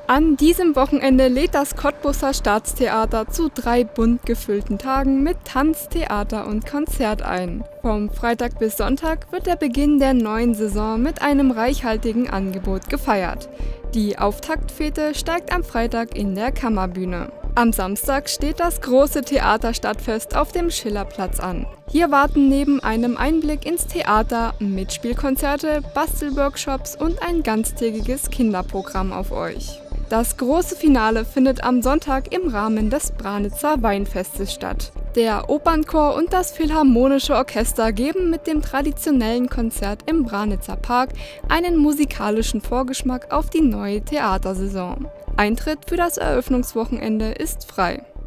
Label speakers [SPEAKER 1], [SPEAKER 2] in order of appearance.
[SPEAKER 1] An diesem Wochenende lädt das Cottbuser Staatstheater zu 3 bunt gefüllten Tagen mit Tanz, Theater und Konzert ein. Vom Freitag bis Sonntag wird der Beginn der neuen Saison mit einem reichhaltigen Angebot gefeiert. Die Auftaktfete steigt am Freitag in der Kammerbühne. Am Samstag steht das große Theaterstadtfest auf dem Schillerplatz an. Hier warten neben einem Einblick ins Theater Mitspielkonzerte, Bastelworkshops und ein ganztägiges Kinderprogramm auf euch. Das große Finale findet am Sonntag im Rahmen des Branitzer Weinfestes statt. Der Opernchor und das Philharmonische Orchester geben mit dem traditionellen Konzert im Branitzer Park einen musikalischen Vorgeschmack auf die neue Theatersaison. Eintritt für das Eröffnungswochenende ist frei.